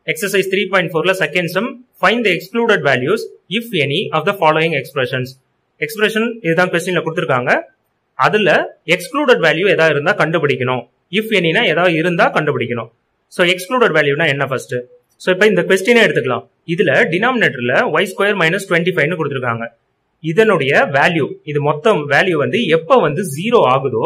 Exercise 3.4 la second sum, find the excluded values if any of the following expressions. Expression இதுதான் क्वेश्चनல கொடுத்திருக்காங்க. அதுல excluded value எதா இருந்தா கண்டுபிடிக்கணும். If any னா எதா இருந்தா கண்டுபிடிக்கணும். So excluded value னா என்ன first? So இப்போ இந்த क्वेश्चனை எடுத்துக்கலாம். இதுல denominatorல y square minus 25 னு கொடுத்திருக்காங்க. இதனுடைய வேல்யூ, இது மொத்தம் வேல்யூ வந்து எப்ப வந்து 0 ஆகுதோ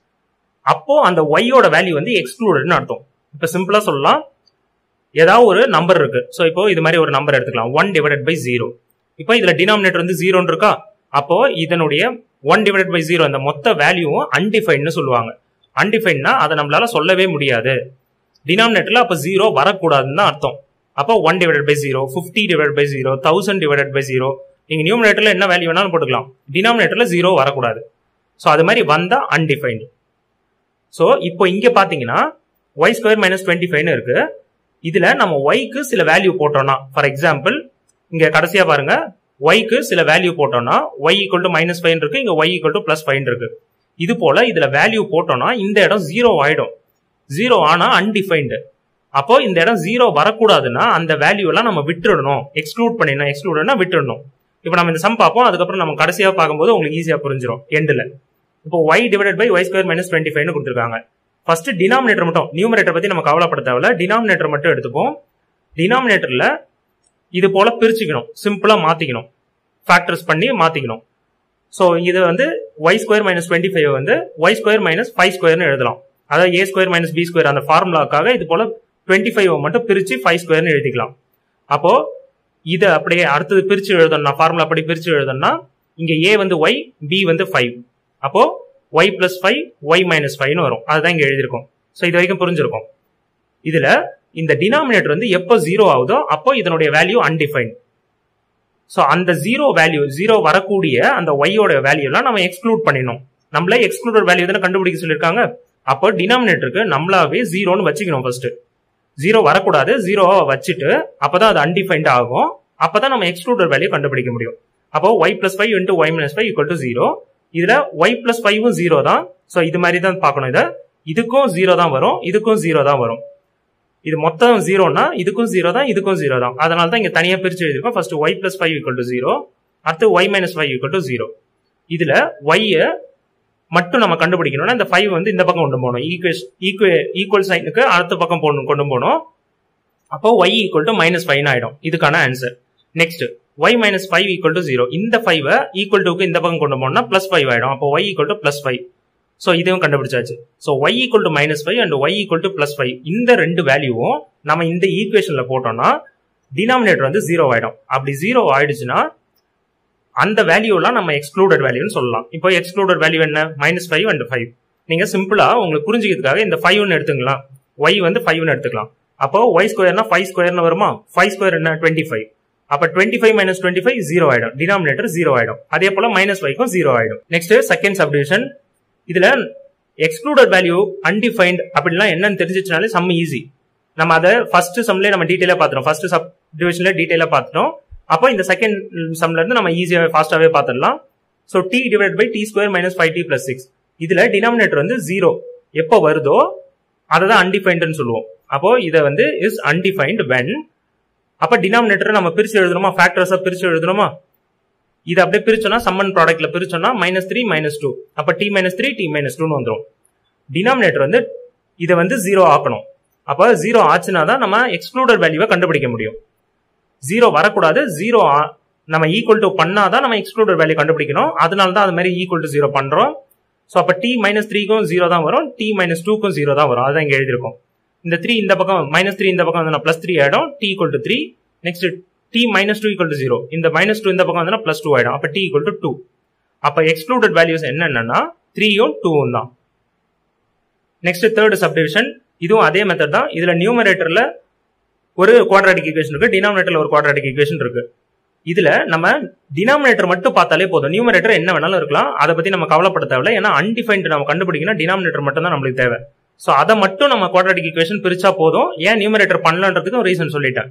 அப்போ அந்த y ஓட வேல்யூ வந்து excluded னு அர்த்தம். இப்போ சிம்பிளா சொல்லலாம், ஏதாவது ஒரு நம்பர் இருக்கு. சோ இப்போ இது மாதிரி ஒரு நம்பர் எடுத்துக்கலாம் 1 divided by 0. இப்போ இதுல டினாமினேட்டர் வந்து 0 இருக்கா, அப்போ இதனுடைய 1 divided by 0 அந்த மொத்த வேல்யூவும் அன்டிஃபைன்ட்னு சொல்லுவாங்க. அன்டிஃபைன்னா அதை நம்மளால சொல்லவே முடியாது. டினாமினேட்டர்ல அப்ப 0 வரக்கூடாதுன்னு தான் அர்த்தம். அப்போ 1 divided by 0, 50 divided by 0, 1000 divided by 0. நீங்க நியூமரேட்டர்ல என்ன வேல்யூ வேணாலும் போட்டுக்கலாம், டினாமினேட்டர்ல 0 வரக்கூடாது. சோ அது மாதிரி வந்தா அன்டிஃபைன்ட். சோ இப்போ இங்க பாத்தீங்கன்னா y square minus 25 னு இருக்கு. இதுல நம்ம y க்கு சில வேல்யூ போட்டோம்னா, ஃபார் எக்ஸாம்பிள் இங்க கடைசியா பாருங்க, y க்கு சில வேல்யூ போட்டோம்னா y equal to minus 5 இருக்கு, இங்க y equal to plus 5 இருக்கு. இது போல இதுல வேல்யூ போட்டோம்னா இந்த இடம் 0 ஆயிடும். 0 ஆனா அன்டிஃபைன்டு. அப்போ இந்த இடம் 0 வரக்கூடாதுன்னா அந்த வேல்யூ எல்லாம் நம்ம விட்டுடணும், எக்ஸ்க்ளூட் பண்ணிடணும். எக்ஸ்க்ளூட்னா விட்டுடணும். இப்போ நம்ம இந்த சம் பார்ப்போம், அதுக்கப்புறம் நம்ம கடைசியா பார்க்கும்போது உங்களுக்கு ஈஸியா புரிஞ்சிடும் எண்ட்ல. இப்போ y divided by y square minus 25 னு கொடுத்திருக்காங்க. ஃபர்ஸ்ட் டினாமினேட்டர் மட்டும், நியூமரேட்டர் பத்தி நம்ம கவலைப்பட தேவையில்ல, டினாமினேட்டர் மட்டும் எடுத்துப்போம். டினாமினேட்டர்ல இது போல பிரிச்சுக்கணும், சிம்பிளா மாத்திக்கணும், ஃபேக்டர்ஸ் பண்ணி மாத்திக்கணும். சோ இது வந்து y ஸ்கொயர் மைனஸ் 25 வந்து y ஸ்கொயர் மைனஸ் 5 ஸ்கொயர்னு எழுதலாம். அதாவது a square minus b square அந்த ஃபார்முலாக்காக இது போல 25 மட்டும் பிரிச்சு 5 ஸ்கொயர்னு எழுதிக்கலாம். அப்போ இதை அப்படியே அடுத்தது பிரிச்சு எழுதணும்னா, ஃபார்முலா அப்படி பிரிச்சு எழுதணும்னா இங்க a வந்து y, b வந்து 5. அப்போ y plus 5, y minus 5 னு வரும். அதுதான் இங்க எழுதிருக்கோம். சோ இது வரைக்கும் புரிஞ்சிருக்கும். இதுல இந்த டினாமினேட்டர் வந்து எப்போ 0 ஆகுதோ அப்போ இதனுடைய வேல்யூ அன்டிஃபைன்ட். சோ அந்த 0 வேல்யூ, 0 வரக்கூடிய அந்த y ஓட வேல்யூ எல்லாம் நம்ம எக்ஸ்க்ளூட் பண்ணிடணும். நம்மளே எக்ஸ்க்ளூடட் வேல்யூ தானே கண்டுபிடிக்க சொல்லிருக்காங்க. அப்போ டினாமினேட்டருக்கு நம்மளாவே 0னு வச்சுக்கணும். ஃபர்ஸ்ட் 0 வரக்கூடாது, 0 வச்சுட்டு அப்பதான் அது அன்டிஃபைன்ட் ஆகும். அப்பதான் நம்ம எக்ஸ்க்ளூடட் வேல்யூ கண்டுபிடிக்க முடியும். அப்போ y plus 5 into y minus 5 equal to 0. இதுல y plus 5 0 தான். சோ இது மாதிரி தான் பார்க்கணும். இத இதுக்கும் 0 தான் வரும், இதுக்கும் 0 தான் வரும். இது மொத்தம் 0னா இதுக்கும் 0 தான், இதுக்கும் 0 தான். அதனால தான் இங்க தனியா பிரிச்சு எழுதிருக்கோம். First y plus 5 equal to 0, அடுத்து y minus 5 equal to 0. இதுல y மட்டும் நம்ம கண்டுபிடிக்கணும்னா இந்த 5 வந்து இந்த பக்கம் கொண்டு போகணும், ஈக்குவல் சைனுக்கு அடுத்த பக்கம் கொண்டு போகணும். அப்போ y equal to minus 5 ஆயிடும். இதுக்கான answer. Next y minus 5 equal to 0. இந்த 5 equal to இந்த பக்கம் கொண்டு போனா plus 5 ஆயிடும். அப்போ y equal to plus 5. So இதையும் கண்டுபிடிச்சாச்சு. So y equal to minus 5 and y equal to plus 5. இந்த ரெண்டு வேல்யூவும் நம்ம இந்த ஈக்குவேஷன்ல போட்டோம்னா டினாமினேட்டர் வந்து 0 ஆயிடும். அப்படி 0 ஆயிடுச்சுன்னா அந்த வேல்யூலாம் நம்ம எக்ஸ்க்ளூடட் வேல்யூன்னு சொல்லலாம். இப்போ எக்ஸ்க்ளூடட் வேல்யூ என்ன, minus 5 and 5. நீங்க சிம்பிளா உங்களுக்கு புரிஞ்சுக்கிறதுக்காக இந்த 5 எடுத்துக்கலாம், y வந்து 5 எடுத்துக்கலாம். அப்போ y ஸ்கொயர்னா 5 ஸ்கொயர்னு வருமா, 5 ஸ்கொயர் என்ன 25. அப்ப 25 minus 25 0 ஆயிடும், டினாமினேட்டர் 0 ஆயிடும். அதே போல minus 5க்கும் 0 ஆயிடும். Next second subdivision. இதுல எக்ஸ்க்ளூடட் வேல்யூ அன்டிஃபைன்ட் அப்படின்னா என்னன்னு தெரிஞ்சிச்சுனாலே சம் ஈஸி. நம்ம அதை ஃபர்ஸ்ட் சம்ல நம்ம டீடைலா பாத்துறோம், ஃபர்ஸ்ட் சப்டிவிஷன்ல டீடைலா பார்த்துட்டோம். அப்போ இந்த செகண்ட் சம்ல இருந்து நம்ம ஈஸியாவே ஃபாஸ்டாவே பாத்துடலாம். So t divided by t square minus 5t plus 6. இதுல டினாமினேட்டர் வந்து 0 எப்போ வருதோ அதை தான் அன்டிஃபைன்ட்னு சொல்லுவோம். அப்போ இதை வந்து இஸ் அன்டிஃபைன்ட் when. அப்ப டினாமினேட்டரை நம்ம பிரிச்சு எழுதணுமா, ஃபேக்டர்ஸா பிரிச்சு எழுதணுமா. இது அப்படியே பிரிச்சோம்னா சம்மன் ப்ராடக்ட்ல பிரிச்சோம்னா -3 -2. அப்ப t -3 t -2 னு வந்துரும். டினாமினேட்டர் வந்து இதை வந்து 0 ஆக்கணும். அப்ப 0 ஆச்சுன்னா தான் நம்ம எக்ஸ்க்ளூடட் வேல்யூவை கண்டுபிடிக்க முடியும். 0 வரக்கூடாது, 0 நம்ம ஈக்குவல் டு பண்ணாதான் நம்ம எக்ஸ்க்ளூடட் வேல்யூ கண்டுபிடிக்கணும். அதனால தான் அது மாதிரி ஈக்குவல் டு 0 பண்றோம். சோ அப்ப t -3க்கும் 0 தான் வரும், t -2க்கும் 0 தான் வரும். அதான் இங்க எழுதிருக்கோம். இந்த 3 இந்த பக்கம் -3 இந்த பக்கம் வந்து plus 3 ஆயிடும், t equal to 3. Next t -2 equal to 0. இந்த -2 இந்த பக்கம் வந்து plus 2 ஆயிடும். அப்ப t equal to 2. அப்ப எக்ஸ்க்ளூடட் வேல்யூஸ் என்னன்னா 3யும் 2ம் தான். Next third subdivision. இதுவும் அதே மெத்தட் தான். இதுல நியூமரேட்டர்ல ஒரு குவாட்ராட்டிக் ஈக்குவேஷன் இருக்கு, டினாமினேட்டர்ல ஒரு குவாட்ராட்டிக் ஈக்குவேஷன் இருக்கு. இதுல நம்ம டினாமினேட்டர் மட்டும் பார்த்தாலே போதும், நியூமரேட்டர் என்ன வேணாலும் இருக்கலாம், அதை பத்தி நம்ம கவலைப்பட தேவையில்ல. ஏன்னா அன்டிஃபைன்ட் நம்ம கண்டுபிடிக்கணும், டினாமினேட்டர் மட்டும் தான் நம்மளுக்கு தேவை. சோ அதை மட்டும் நம்ம குவாட்ராட்டிக் ஈக்குவேஷன் பிரிச்சா போதும். ஏன் நியூமரேட்டர் பண்ணலான்றதுக்கு ரீசன் சொல்லிட்டேன்.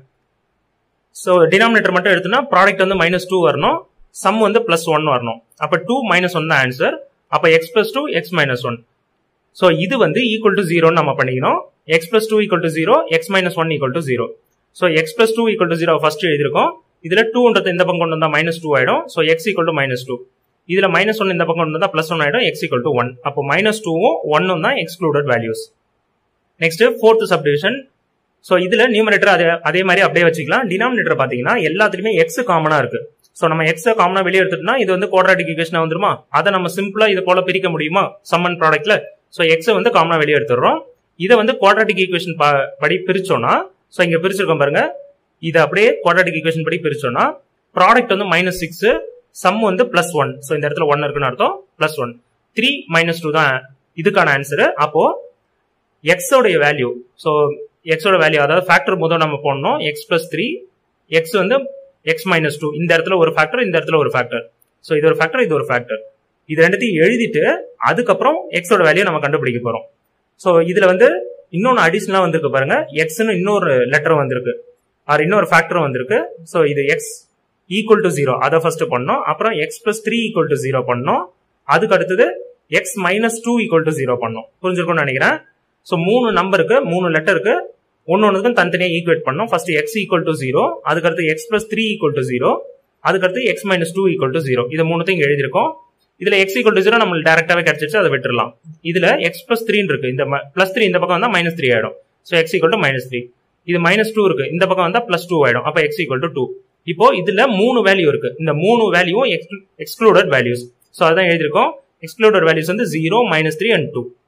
சோ டினாமினேட்டர் மட்டும் எடுத்தோம்னா ப்ராடக்ட் வந்து -2 வரணும், சம் வந்து +1 வரணும். அப்ப 2 -1 தான் ஆன்சர். அப்ப x plus 2 x minus 1. So இது வந்து ஈக்குவல் டு 0 நம்ம பண்ணிக்கணும். x plus 2 equal to 0, x minus 1 equal to 0. So x plus two equal to 0 first எழுதிருக்கோம். இதுல 2 இந்த பக்கம் கொண்டு வந்தா -2 ஆயிடும். So x equal to -2. இதுல -1 இந்த பக்கம் கொண்டு வந்தா +1 ஆயிடும். X equal to 1. அப்போ -2வும் 1ம் தான் excluded values. Next fourth subdivision. So இதுல நியூமரேட்டர் அதே மாதிரி அப்படியே வச்சுக்கலாம். டினாமினேட்டர் பாத்தீங்கன்னா எல்லாத்துலயுமே எக்ஸ் காமனா இருக்கு. ஸோ நம்ம எக்ஸ் காமனா வெளியே எடுத்துட்டோம்னா இது வந்து குவாட்ராட்டிக் ஈக்குவேஷனா வந்துருமா? அதை நம்ம சிம்பிளா இது போல பிரிக்க முடியுமா சம் அண்ட் ப்ராடக்ட்ல? ஸோ எக்ஸ் வந்து காமனா வெளியே எடுத்துடுறோம். இதை வந்து குவாட்ராட்டிக் ஈக்குவேஷன் படி பிரிச்சோம்னா, ஸோ இங்க பிரிச்சிருக்கோம் பாருங்க, இதை அப்படியே குவாட்ராட்டிக் ஈக்குவேஷன் படி பிரிச்சோம்னா ப்ராடக்ட் வந்து -6, சம் வந்து +1. ஸோ இந்த இடத்துல 1 இருக்குன்னு அர்த்தம். +1 3 -2 தான் இதுக்கான ஆன்சர். அப்போ எக்ஸ் உடைய வேல்யூ, ஸோ எக்ஸோட வேல்யூ அதாவது ஃபேக்டர் முதல் நம்ம போடணும். எக்ஸ் பிளஸ் 3, எக்ஸ் வந்து எக்ஸ் -2, இந்த இடத்துல ஒரு ஃபேக்டர், இந்த இடத்துல ஒரு ஃபேக்டர். ஸோ இது ஒரு ஃபேக்டர், இது ஒரு ஃபேக்டர். இது ரெண்டுத்தையும் எழுதிட்டு அதுக்கப்புறம் எக்ஸோட வேல்யூ நம்ம கண்டுபிடிக்க போறோம். ஸோ இதுல வந்து இன்னொன்னு அடிஷனலா வந்திருக்கு பாருங்க, எக்ஸ்னு இன்னொரு லெட்டர் வந்திருக்கு, ஆர் இன்னொரு ஃபேக்டரும் வந்திருக்கு. ஸோ இது எக்ஸ் ஈக்குவல் டு 0 அதை ஃபர்ஸ்ட் பண்ணோம். அப்புறம் எக்ஸ் பிளஸ் 3 ஈக்குவல் டு 0 பண்ணோம். அதுக்கு அடுத்தது எக்ஸ் -2 ஈக்குவல் டு 0 பண்ணோம். புரிஞ்சிருக்கும்னு நினைக்கிறேன். ஸோ 3 நம்பருக்கு 3 லெட்டருக்கு ஒன்னொன்னுக்கும் தனித்தனியாக ஈக்குவேட் பண்ணோம். ஃபர்ஸ்ட் எக்ஸ் ஈக்குவல் டு 0, அதுக்கடுத்து எக்ஸ் பிளஸ் 3 ஈக்குவல் டு 0, அதுக்கடுத்து எக்ஸ் -2 ஈக்குவல் டு 0. இது மூணுத்தையும் எழுதிருக்கோம். இதுல எக்ஸ் ஈக்குவல் டு 0 நம்மளுக்கு டேரக்டாவே கிடைச்சிச்சு, அதை விட்டுறலாம். இதுல எக்ஸ் பிளஸ் 3 இருக்கு, இந்த +3 இந்த பக்கம் வந்தா -3 ஆயிடும். So x equal to -3. இது -2 இருக்கு, இந்த பக்கம் வந்தா +2 ஆயிடும். அப்ப எக்ஸ் ஈக்குவல் டு 2. இப்போ இதுல 3 வேல்யூ இருக்கு, இந்த 3 வேல்யூவும் எக்ஸ்க்ளூடட் வேல்யூஸ். ஸோ அதான் எழுதிருக்கோம். எக்ஸ்க்ளூடட் வேல்யூஸ் வந்து 0, -3 and 2.